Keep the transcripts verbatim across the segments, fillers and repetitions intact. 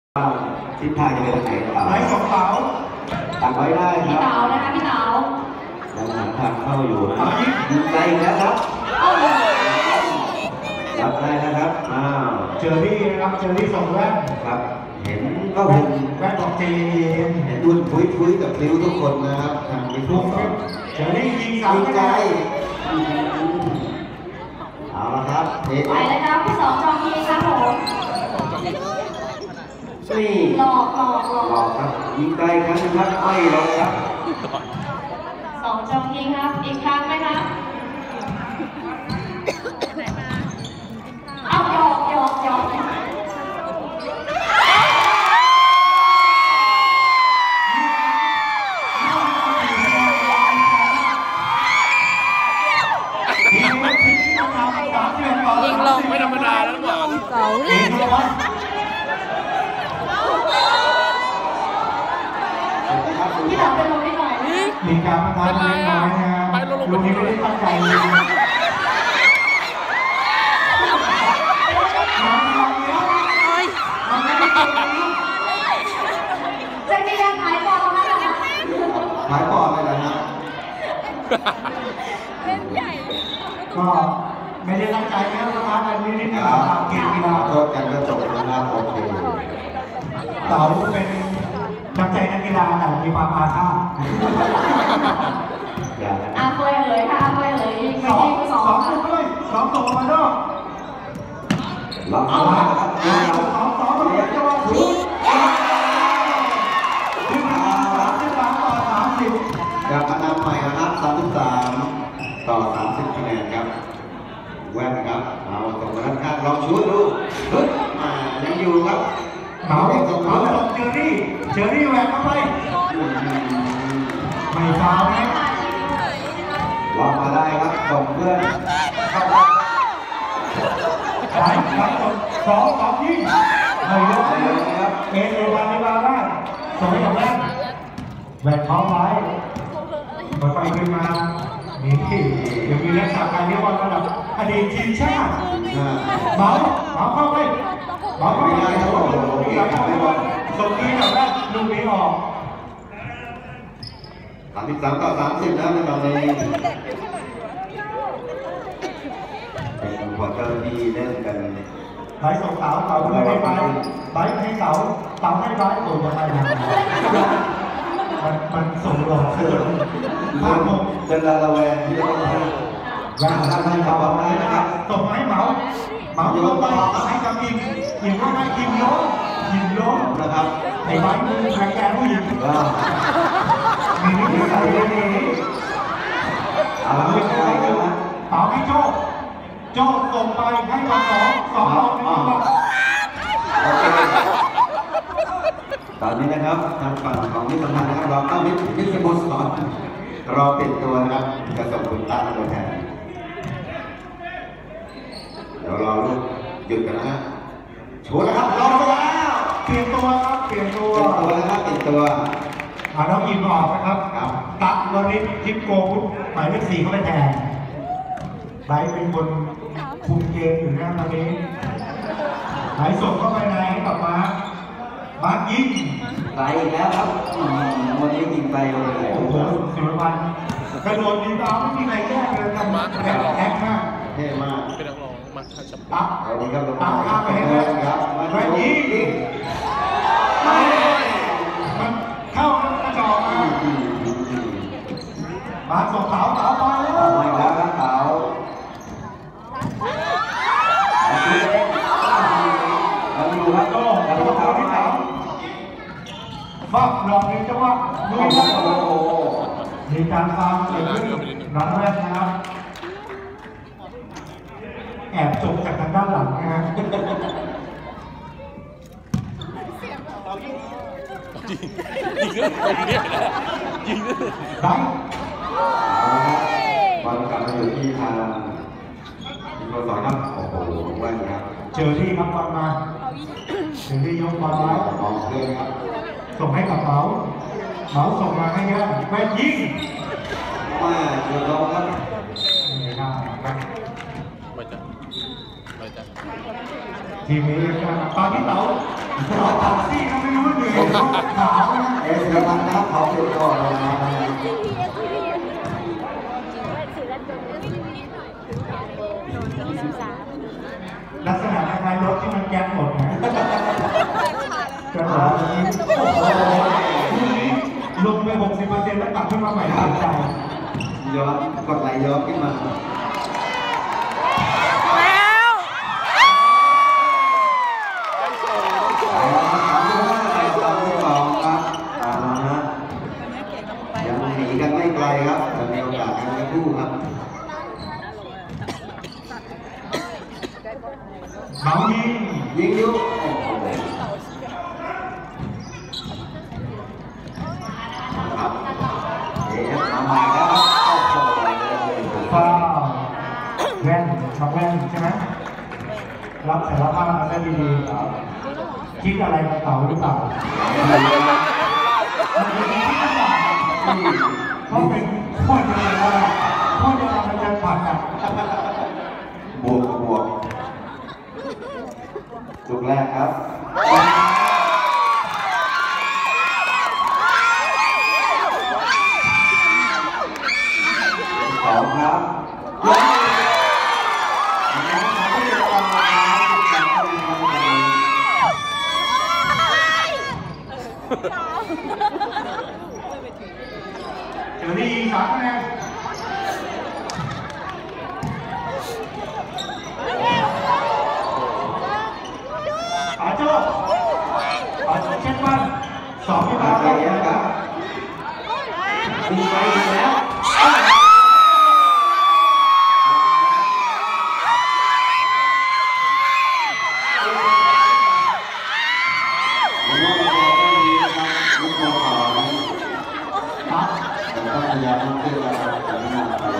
ทิศทางจะเป็นยังไงต่อไหลของเต๋าตักไว้ได้ครับพี่เต๋านะคะพี่เต๋ายังหาทางเข้าอยู่นะยิงไกลแล้วครับรับได้นะครับอ้าวเจอรี่นะครับเจอรี่ส่งแว่นครับเห็นก็เห็นแว่นบอกเจเห็นดุนพุ้ยพุ้ยกับพลิ้วทุกคนนะครับทางวิทุกคนเจอรี่ยิงสามไกลเอาละครับไปเลยครับพี่สองจอมยิงครับผมนี่หลอกหลอกหลอกหลอกครับยิงไกลครั้งนึงครับไม่หลอกครับสองจอมยิงครับอีกครั้งไหมครับเอาหยอกหยอกหยอกยิงลงไม่ธรรมดาแล้วหรอเก๋าเลยพี่หลับเป็นลมนิดหน่อยมีการมาทำเล็กน้อยนะฮะลูกนี้ไม่ได้ตั้งใจเลยจะมีการขายปอดนะขายปอดอะไรนะก็ไม่ได้ตั้งใจนะประธานอันนี้นิดหน่อยเกมกีฬาโทษกันก็จบแล้วนะโอเคเต๋าเป็นน้ำใจนักกีฬาแต่มีความอาฆาตอาเฟยเลยค่ะอาเฟยเลยสองสองสองด้วยสองส่งมาด้วยรับเอาสองสองมาเลยจะว่าถูกขึ้นมาสามสิบสามต่อสามสิบกลับมานำใหม่นะครับสามสิบสามต่อสามสิบคะแนนครับแว่นครับเอาตรงนั้นครับลองชูดดูฮึดมายังอยู่ครับเขาเขาส่งเจอรี่เจอรี่แหวกเข้าไปไม่ฟาวนะล็อกมาได้ครับส่งเพื่อนเข้าไปไปครับสองสองยิงไม่ยกเลยครับเอเอวันในบาร์ได้ส่งให้กับแม่แหวกท้องไว้มาไปขึ้นมานี่ยังมีนักสักการเลี้ยงบอลระดับอดีตทีมชาติเบาเบาเข้าไปเบาเข้าไปได้ครับส่งที่กับแม่ลูกนี้ออกสามสิบสามต่อสามสิบนะในตอนนี้เป็นควอเตอร์ที่เล่นกันไบส่งเสาเสาเพื่อให้ไบไบให้เสาเสาให้ไบส่งจะไปยังมันมันส่งหลอกเกินภาพผมจนละระแวงที่จะต้องให้แรงทำให้เขาบอกได้นะครับส่งให้เหมาเหมาโยนต่อให้กับอิมอิมก็ให้อิมโยนอิมโยนนะครับไอ้ไบมือแข็งแรงผู้หญิงมีนิสัยดีเอาละไม่ใช่กันนะเป่าให้โจ้โจ้ส่งไปให้มาสองสองต่อหนึ่งตอนนี้นะครับทางฝั่งของนิสสันนะครับเราต้องมิมิสบุสก่อนรอปิดตัวนะครับจะส่งคุณต้าตัวแทนเดี๋ยวรอลูกหยุดกันนะฮะชูนะครับรอไปแล้วเปลี่ยนตัวครับเปลี่ยนตัวเปลี่ยนตัวนะครับเปลี่ยนตัวอาน้องยิมออกนะครับตั๊กวริศทิพโกพุทธหมายเลขสี่เข้าไปแทนไบเป็นคนคุมเกมอยู่นะตอนนี้ไหลส่งเข้าไปในกับมามายิงไปอีกแล้วครับวันนี้ยิงไปเลยโอ้โหสุรพันธ์กระโดดดีดาวไม่มีใครแก้เลยกันมาแท็กมากเท่มากเป็นนักร้องมาชับตั๊กวันนี้ครับตั๊กข้ามไปให้เลยครับมายิงไม่มันเข้ากระจอกมามาส่งเต๋าเต๋าไปแล้วไม่แล้วครับเต๋าเราอยู่ครับโต้เราต้องเต๋าที่เต๋าฟักลองเห็นจังหวะดูนะโอ้โหมีการฟังเกิดขึ้นนัดแรกนะครับแอบจบจากทางด้านหลังนะฮะยิงยิงเรื่องตรงนี้นะยิงเรื่องได้บอลกลับมาอยู่ที่ทางทีมบอลสองครับโอ้โหแว่นครับเจอที่ครับบอลมาเจอที่ยกบอลไว้มองเพื่อนครับส่งให้กับเขาเขาส่งมาให้แย่แว่นยิงมาเจอเราครับไม่ได้ไม่จัดไม่จัดทีมนี้ตอนนี้เต๋าเต๋าตัดซี่เขาเป็นก่อนแล้วนะลักษณะคล้ายๆรถที่มันแก๊สหมดนะกระโดดนี้โอ้โหลงไป หกสิบเปอร์เซ็นต์ แล้วกลับขึ้นมาใหม่ตามใจย้อนกดไหลย้อนขึ้นมายังหนีกันไม่ไกลครับจะมีโอกาสกันทั้งคู่ครับเขายิงยิงยุครับเอ๊ะทำมาแล้วฟาวแว่นช็อปแว่นใช่ไหมรับสารภาพมาได้ดีๆคิดอะไรกับเต่าหรือเปล่าเขาเป็นข้อเดียวกันข้อเดียวกันมันจะผ่านกันบวกบวกจุดแรกครับสองครับเดี๋ยวนี้ยิงสามคะแนนป๋าโจ้ป๋าโจ้เช็ดมันสองที่มาแล้วครับมีไปอีกแล้วพยายามเพื่อจะทำงานไป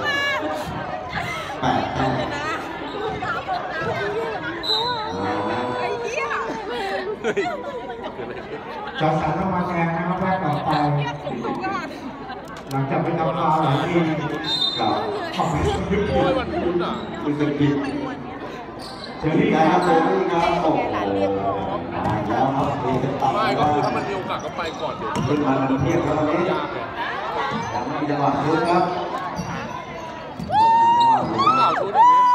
แปดแต้มจอสันต้องมาแทนนะครับแรกต่อไปหลังจากไปทำฟาวหลายทีกับขอบคุณทุกคนคุณสกิดเจอที่ไหนครับเจอที่ครับโอ้โหแล้วครับไม่ก็คือถ้ามันมีโอกาสก็ไปก่อนเดี๋ยวขึ้นมาเทียบครับวันนี้ยากเลยยังไม่มีจังหวะชุดครับเต่าชุดอย่างนี้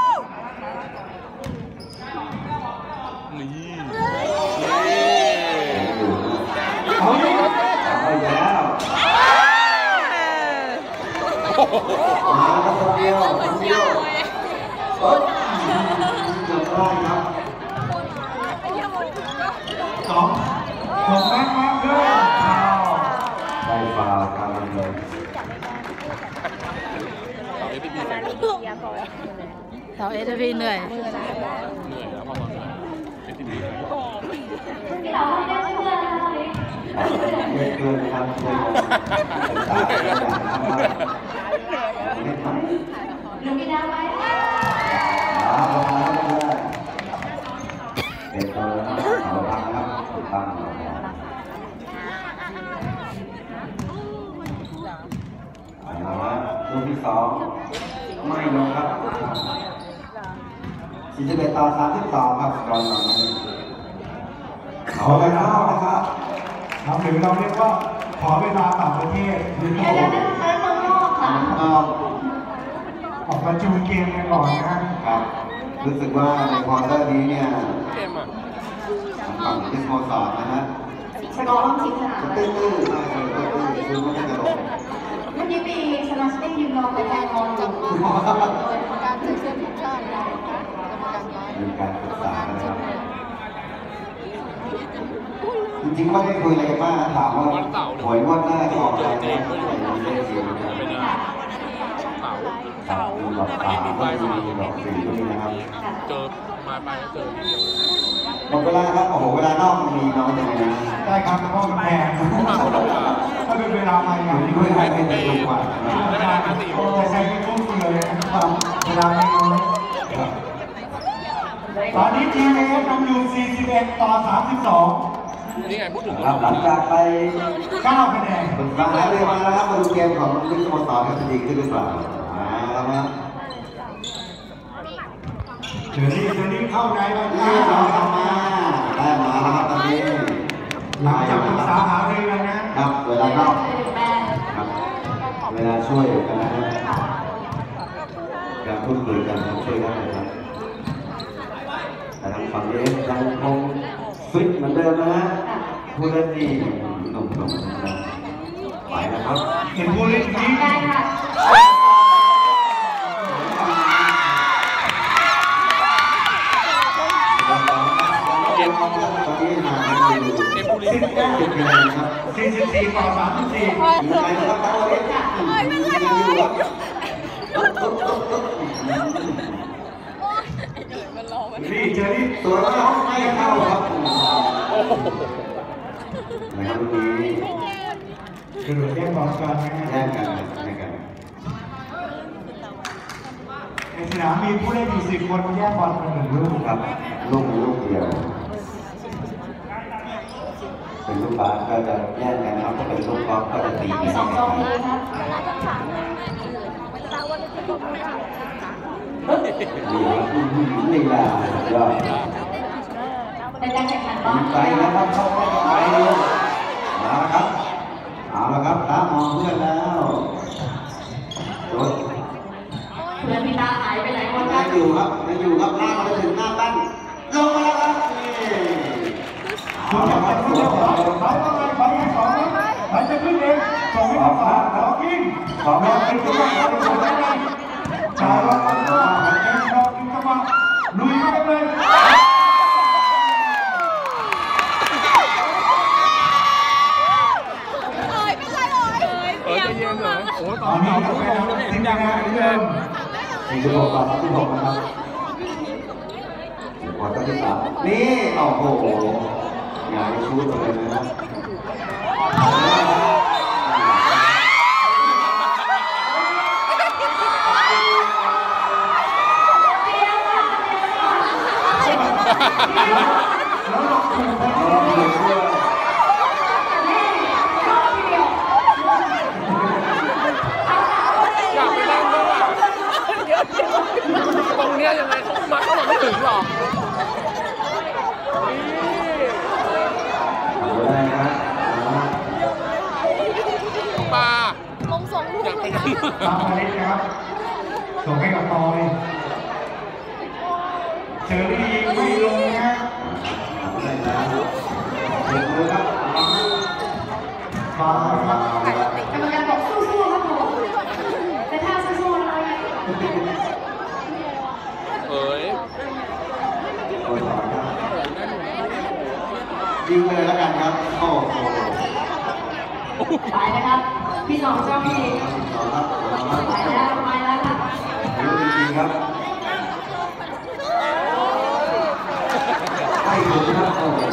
นี่เอาอีกเอาอีกแล้วมาแล้วคนเดียวคนเดียวเฮ้ยจบได้ครับสองหกแม็กมาเกินได้ฟาวล์การเงินเสาเอสพีเหนื่อยเหนื่อยแล้วพอมาเอสพีเราไม่ได้เพื่อนเพื่อนเพื่อนครับเพื่อนลุงกินน้ำไหมเป็นตัวเขาตั้งครับตั้งลูกที่สองไม่ลงครับสี่สิบเอ็ดต่อสามสิบสองครับก่อนหลังเอาไปแล้วนะครับเราหรือเราเรียกว่าขอเวลาต่างประเทศหรือออกมาจูนเกมกันก่อนนะครับรู้สึกว่าในควอเตอร์นี้เนี่ยฝั่งที่สโมสรนะฮะสกอร์ต้องชิงสนามตื้อตื้อตื้อตื้อไม่จะลงเมื่อกี้มีสลัสติ้งยืนรอไปแทนมองจังมาโดยการถือเสื้อทีมชาตินะคะกรรมการน้อยมีการปรึกษานะครับจริงๆไม่ได้คุยอะไรกันมากถามว่าหวยงวดหน้าจะออกอะไรไม่ได้ไม่ได้เสียนะครับเต่าเต่าหลอกตาไม่ดีหลอกสีนี่นะครับเจอมาไปเจอทีเดียวหมดเวลาครับโอ้โหเวลานอกมีน้อยอย่างนี้ได้ครับเพราะมันแพงถ้าเป็นเวลาภายในด้วยให้เป็นถูกกว่าจะใช้ไม่คุ้มเสียเลยนะครับเวลาไม่น้อยตอนนี้ทีมเอฟนำอยู่สี่สิบเอ็ดต่อสามสิบสองนี่ไงพูดถึงหลังจากไปเก้าคะแนนปรึกษาเรื่องมาแล้วครับมาดูเกมของลูกสโมสรกันดีขึ้นหรือเปล่าอ่าแล้วนะเดี๋ยวนี้เดี๋ยวนี้เข้าในแล้วนี่เราทำมาได้มาแล้วครับตอนนี้หลังจากปรึกษาหารือกันนะครับเวลารอบเลยแม่ครับเวลาช่วยกันนะฮะการพูดคุยกันช่วยได้ครับแต่ทางฝั่งนี้ยังคงฟิตเหมือนเดิมนะฮะผู้เล่นที่หนุ่มๆนะครับไปนะครับเห็นผู้เล่นยิงได้ค่ะเกมตอนนี้ห่างกันอยู่เอ็มบุรีสิบเก้าคะแนนครับสี่สิบสี่ต่อสามสิบสี่อยู่ไหนนะครับตอนนี้ยังอยู่ครับนี่เจอนี่ตัวน้องไม่เข้าครับนะครับเมื่อกี้คือแย่งบอลกันนะแย่ฮะงกันแย่งกันในสนามมีผู้เล่นอยู่สิบคนแย่งบอลกันหนึ่งลูกครับลูกลูกเดียวเป็นลูกบาสก็จะแย่งกันครับถ้าเป็นลูกกอล์ฟก็จะตีกันสองสองนี้ครับดีครับนี่แหละยอดในการแข่งขันบอลไปแล้วครับเข้าไปเลยมาแล้วครับเอาละครับตามองเพื่อนแล้วโดนเพื่อนพี่ตาหายไปไหนคนกัยันงอยู่ครับยังอยู่ครับลากมาถึงหน้าตั้งลงมาแล้วครับนี่คุณจะไปคุณจะขอขอต้องการขอแค่สองนะใครจะขึ้นเองส่งให้กับฝ่ายขอยิงขอแม่เป็นตัวขอเป็นตัวได้เลยจ่ายว่ากันว่าเอ็มบอลกินเข้ามาลุยเข้าไปเลยเออจะเย็นหน่อยโอ้ตต่ออนนี้ต่อเราต่อไปต่อทำทีมงานเดิมสี่สิบหกต่อสามสิบหกนะครับขอตั้งที่สามนี่โอ้โหงานชูดเลยนะครับแล้วเราถูกไปเราเปลี่ยนเสื้ออยากไปนั่งด้วยอ่ะตรงเนี้ยยังไงเขามาเขาบอกไม่ถึงหรอกเอาได้ครับปลาลงส่งลูกอยากไปนั่งตามมาเล็กนะครับส่งให้กับตอยเชอรี่ยิงไม่ลงนะเอาได้แล้วเดี๋ยวเลยครับมาครับกรรมการบอกสู้ๆครับผมแต่ถ้าสู้ๆเลยเอ้ยยิงเลยแล้วกันครับโอ้โหไปนะครับ พี่สองเจ้าพี่ต่อครับต่อครับไปแล้วไปแล้วค่ะเยอะจริงๆครับไม่ถึงครับโอ้โห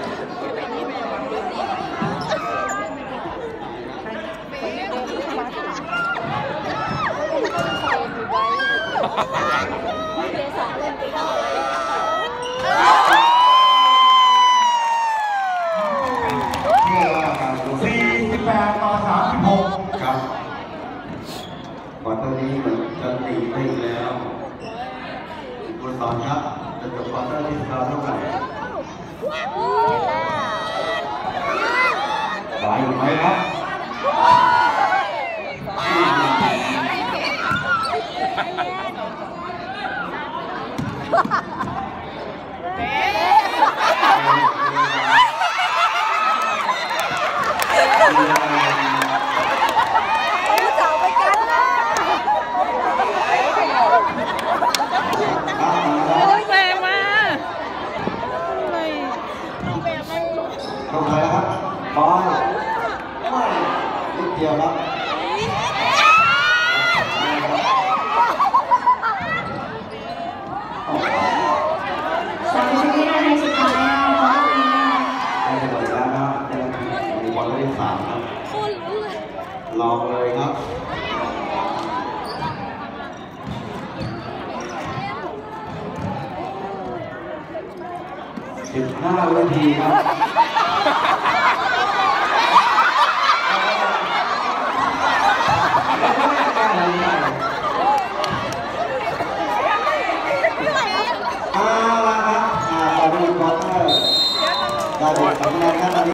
นี่แหละครับสี่สิบแปดต่อสามสิบหกครับก่อนตอนนี้มันจะหนีไปอีกแล้วคุณสอนครับจะจบควอเตอร์ที่เท่าเท่าไหร่ไหวอยู่ไหมครับแรงมาไม่ลงเลยนะครับบอลไม่นิดเดียวครับสามสิบวินาทีสุดท้ายนะครับได้หมดแล้วครับยังมีบอลเลขสามครับโคตรรู้เลยลองเลยครับสิบห้าวินาทีครับ